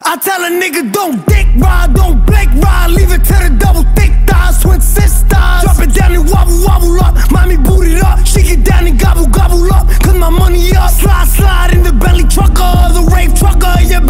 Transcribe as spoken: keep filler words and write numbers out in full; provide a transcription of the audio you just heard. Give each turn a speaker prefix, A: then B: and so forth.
A: I tell a nigga don't dick ride, don't blink ride, leave it to the double thick thighs, twin sisters. Drop it down and wobble, wobble up, mommy boot it up, shake it down and gobble, gobble up, cause my money up. Slide, slide in the belly trucker, the rave trucker, yeah.